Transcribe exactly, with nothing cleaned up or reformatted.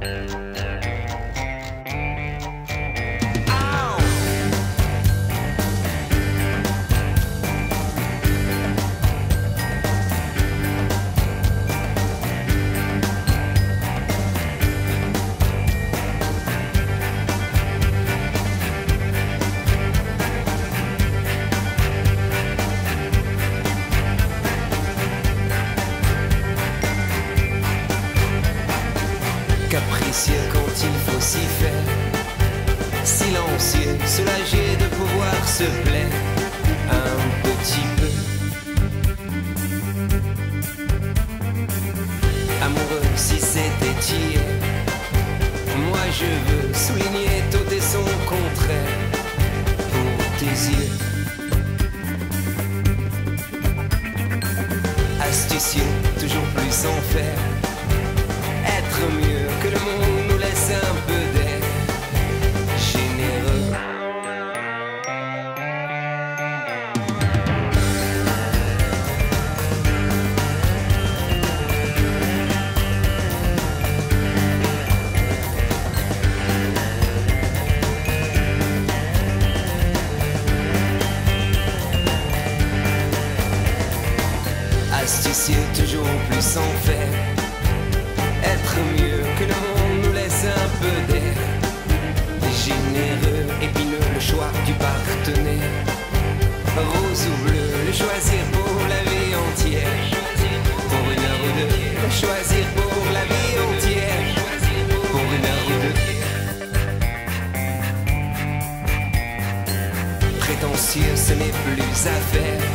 Capricieux quand il faut s'y faire, silencieux, soulagé de pouvoir se plaire un petit peu. Amoureux si c'était hier, moi je veux souligner tout et son contraire pour tes yeux. Astucieux, toujours plus sans faire, être mieux que le monde nous laisse un peu d'air, généreux. Astucieux, toujours plus sans faire, être mieux que le monde nous laisse un peu d'air, généreux, épineux, le choix du partenaire, rose ou bleu, le choisir pour la vie entière, pour une heure ou deux, le choisir pour la vie entière, pour une heure ou deux. Prétentieux, ce n'est plus à faire,